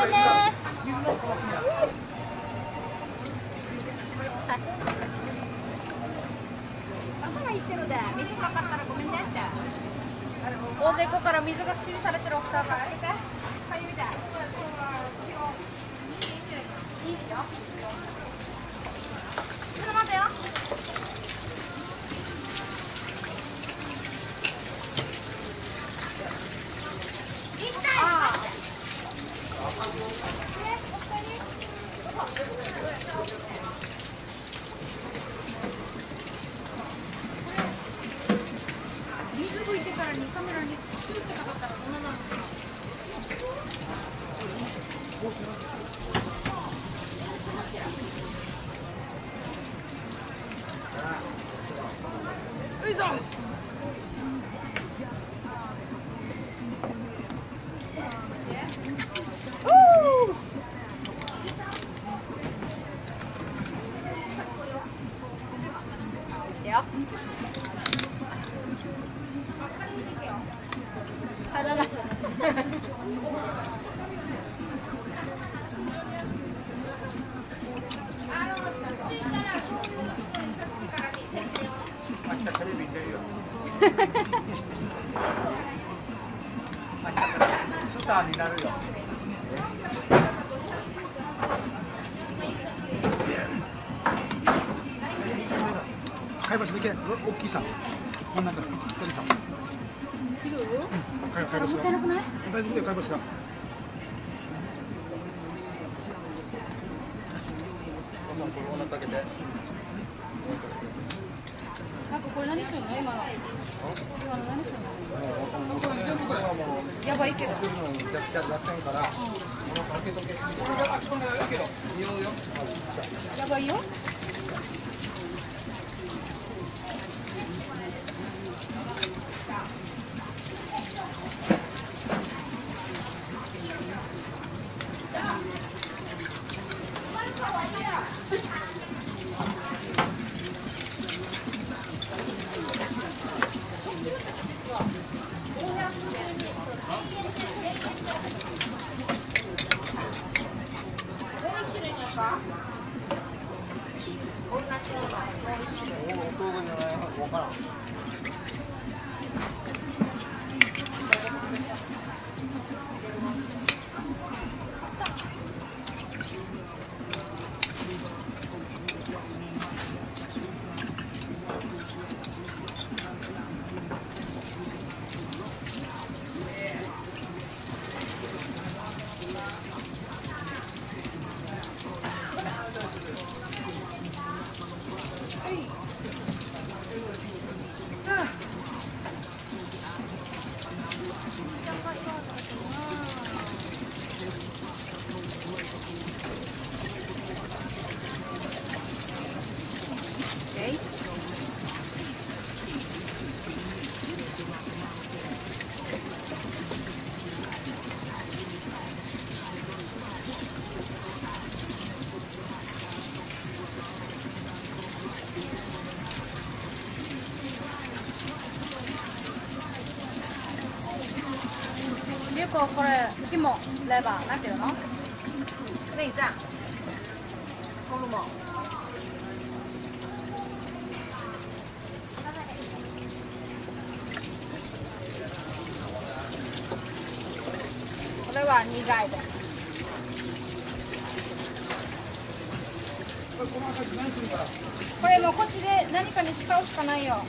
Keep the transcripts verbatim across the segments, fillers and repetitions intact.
ね。水かかったらごめんねって。大勢湖から水が支持されてる奥さんがあれかいみたい。いいよ。ちょっと待ってよ。水拭いてからにカメラにシューってかかったらどんななるんですか？よいしょ。になるよ。貝柱できない。大きいさ。こんなんだ。一人さ。切る？うん。貝柱。もったいなくない？大丈夫だよ、貝柱。お腹開けて。なんかこれ何するの今の？今の何するの？やばいけど。やばいよ。これ肝レバーなんていうの？内脏。ホルモン。これは苦いです。これもうこっちで何かに使うしかないよ。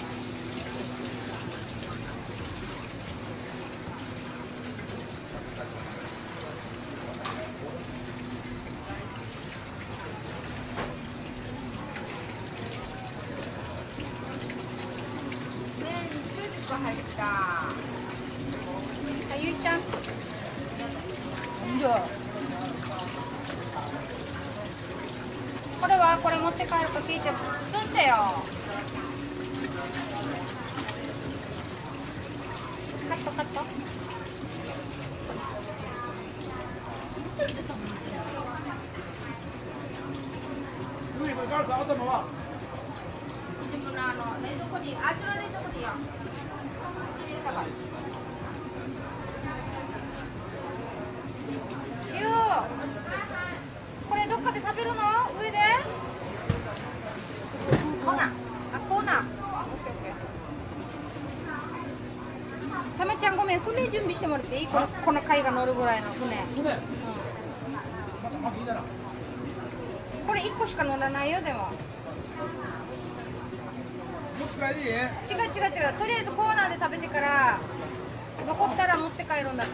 これはこれ持って帰ると聞いてすんでよ。カットカット。自分のあの冷蔵庫に、あっちの冷蔵庫でいいよ。入れたから。 準備してもらっていい？このこの貝が乗るぐらいの船。うん、これいっこしか乗らないよでも。違う違う違う。とりあえずコーナーで食べてから残ったら持って帰るんだって。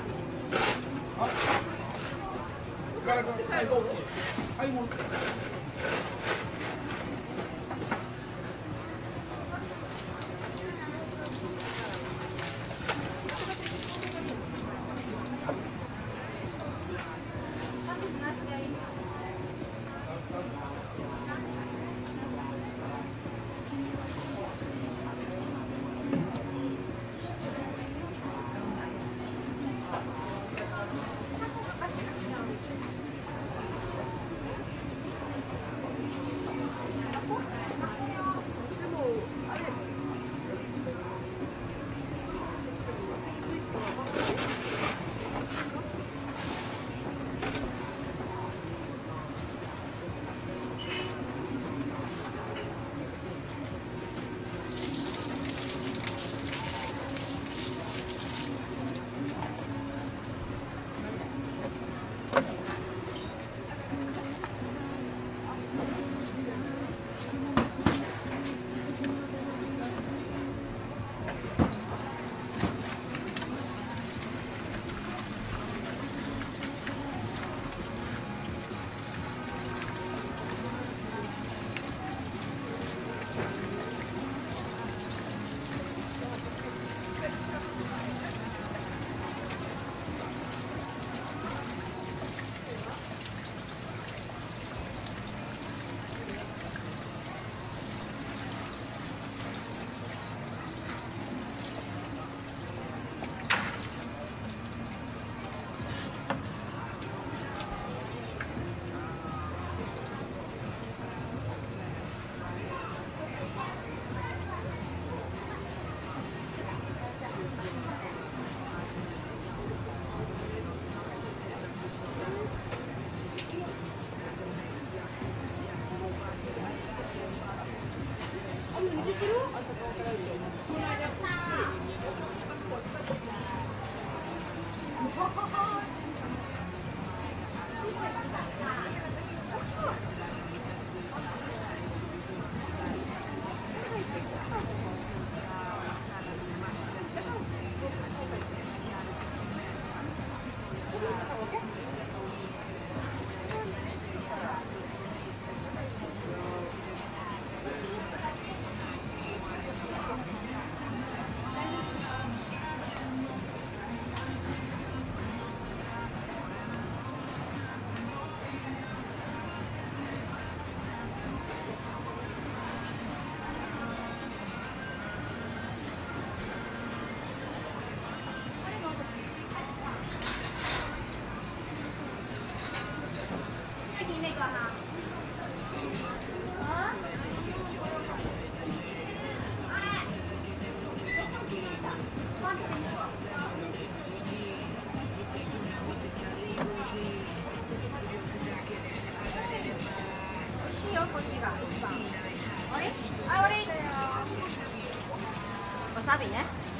サビね。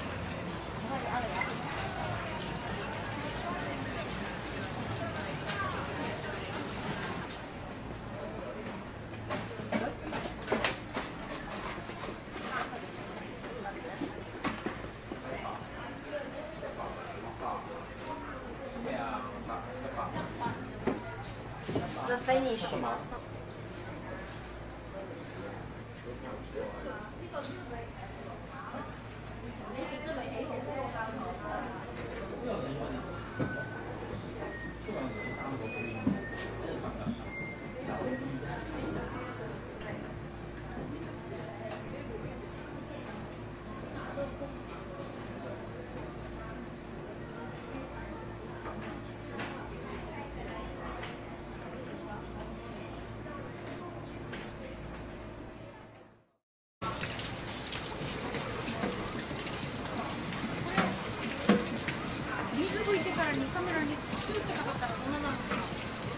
カメラにシューってかかったらどんなのかな。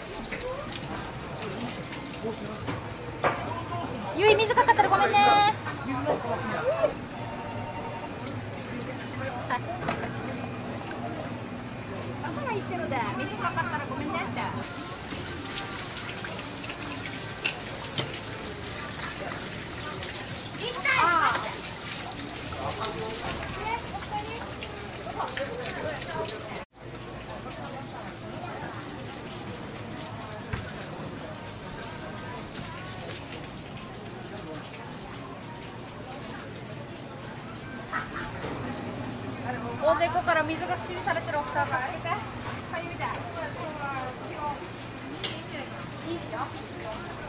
ゆい、水かかったらごめんね。はい。 夫だよ。水かかったらごめんねって。ああ。大勢こから水が支持されてる奥さんが。かゆいだ。いいよ。